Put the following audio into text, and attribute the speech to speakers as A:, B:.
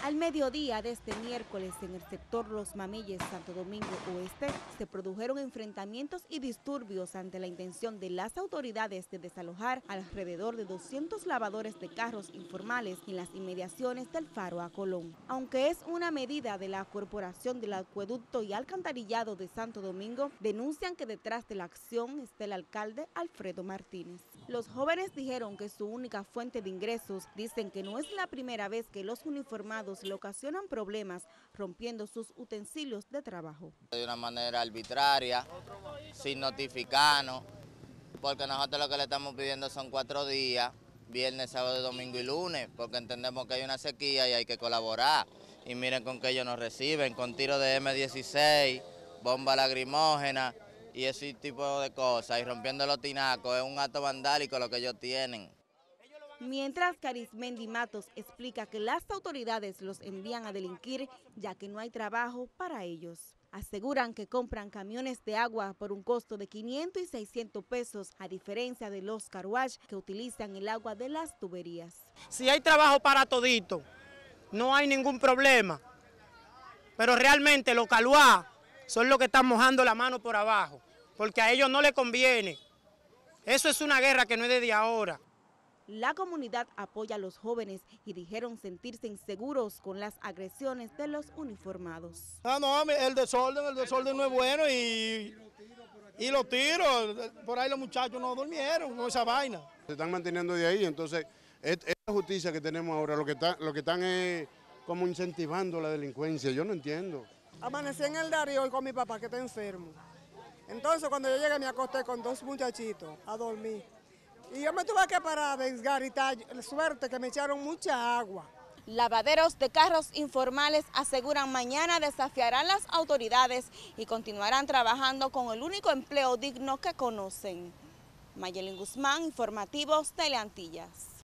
A: Al mediodía de este miércoles en el sector Los Mameyes, Santo Domingo Oeste, se produjeron enfrentamientos y disturbios ante la intención de las autoridades de desalojar alrededor de 200 lavadores de carros informales en las inmediaciones del Faro a Colón. Aunque es una medida de la Corporación del Acueducto y Alcantarillado de Santo Domingo, denuncian que detrás de la acción está el alcalde Alfredo Martínez. Los jóvenes dijeron que su única fuente de ingresos, dicen que no es la primera vez que los uniformados le ocasionan problemas rompiendo sus utensilios de trabajo.
B: De una manera arbitraria, sin notificarnos, porque nosotros lo que le estamos pidiendo son 4 días, viernes, sábado, domingo y lunes, porque entendemos que hay una sequía y hay que colaborar. Y miren con qué ellos nos reciben, con tiros de M16, bomba lacrimógena y ese tipo de cosas, y rompiendo los tinacos, es un acto vandálico lo que ellos tienen.
A: Mientras Carismendi Matos explica que las autoridades los envían a delinquir ya que no hay trabajo para ellos. Aseguran que compran camiones de agua por un costo de 500 y 600 pesos, a diferencia de los car wash que utilizan el agua de las tuberías.
C: Si hay trabajo para todito, no hay ningún problema, pero realmente los car wash son los que están mojando la mano por abajo, porque a ellos no les conviene. Eso es una guerra que no es desde ahora.
A: La comunidad apoya a los jóvenes y dijeron sentirse inseguros con las agresiones de los uniformados.
D: El desorden no es bueno y los tiros, por ahí los muchachos no durmieron con esa vaina.
E: Se están manteniendo de ahí, entonces esta justicia que tenemos ahora, lo que están es como incentivando la delincuencia, yo no entiendo.
F: Amanecí en el Dariol con mi papá que está enfermo. Entonces cuando yo llegué me acosté con 2 muchachitos a dormir. Y yo me tuve que parar a desgaritar, suerte que me echaron mucha agua.
A: Lavaderos de carros informales aseguran mañana desafiarán las autoridades y continuarán trabajando con el único empleo digno que conocen. Mayelin Guzmán, Informativos Teleantillas.